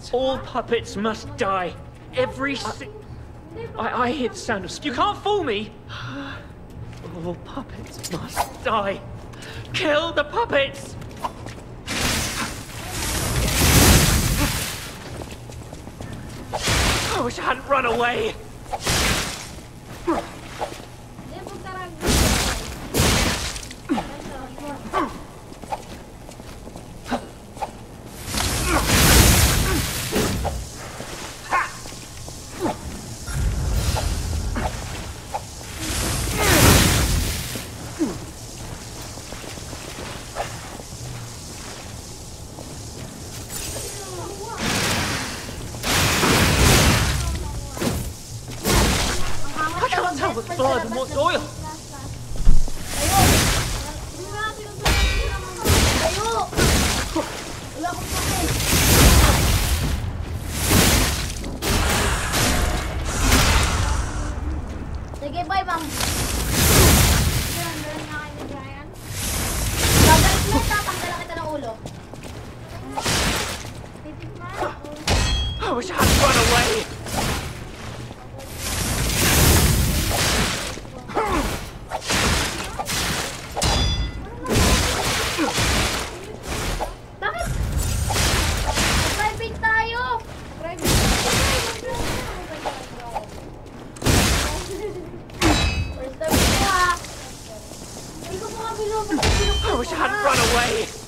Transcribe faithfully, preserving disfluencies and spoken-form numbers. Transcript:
All puppets must die. Every si- I, I hear the sound of... You can't fool me! All puppets must die. Kill the puppets! I wish I hadn't run away! What's blood and what's oil? Sige, bye, ma'am. Babalik mo, tatanggalan kita ng ulo. I wish I hadn't run away! Bakit? Private tayo! Private First time ko ha! Hindi ko pa kami lumabas. I wish I hadn't run away!